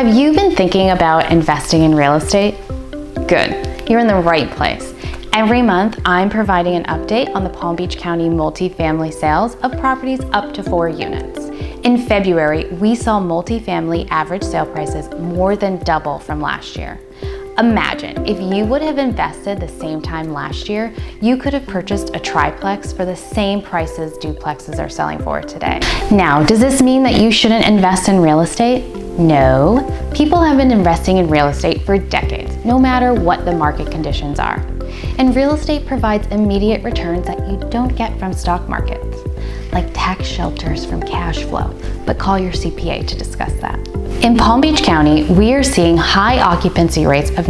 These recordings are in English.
Have you been thinking about investing in real estate? Good, you're in the right place. Every month, I'm providing an update on the Palm Beach County multifamily sales of properties up to 4 units. In February, we saw multifamily average sale prices more than double from last year. Imagine if you would have invested the same time last year, you could have purchased a triplex for the same prices duplexes are selling for today. Now, does this mean that you shouldn't invest in real estate? No. People have been investing in real estate for decades, no matter what the market conditions are. And real estate provides immediate returns that you don't get from stock markets, like tax shelters from cash flow, but call your CPA to discuss that. In Palm Beach County, we are seeing high occupancy rates of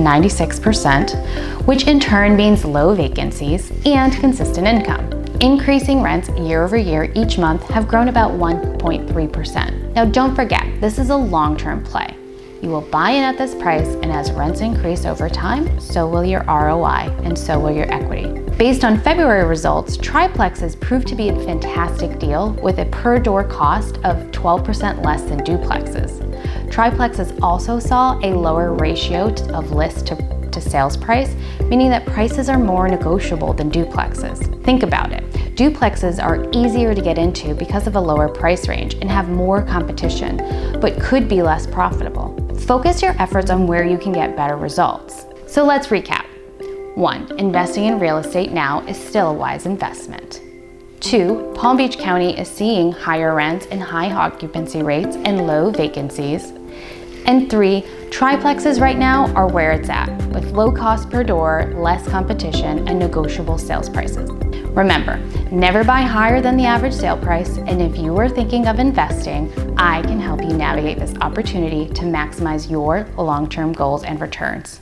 96%, which in turn means low vacancies and consistent income. Increasing rents year over year each month have grown about 1.3%. Now don't forget, this is a long-term play. You will buy in at this price, and as rents increase over time, so will your ROI and so will your equity. Based on February results, triplexes proved to be a fantastic deal with a per door cost of 12% less than duplexes. Triplexes also saw a lower ratio of list to sales price, meaning that prices are more negotiable than duplexes. Think about it. Duplexes are easier to get into because of a lower price range and have more competition, but could be less profitable. Focus your efforts on where you can get better results. So let's recap. 1. Investing in real estate now is still a wise investment. 2. Palm Beach County is seeing higher rents and high occupancy rates and low vacancies. And 3. Triplexes right now are where it's at, with low cost per door, less competition, and negotiable sales prices. Remember, never buy higher than the average sale price, and if you are thinking of investing, I can help you navigate this opportunity to maximize your long-term goals and returns.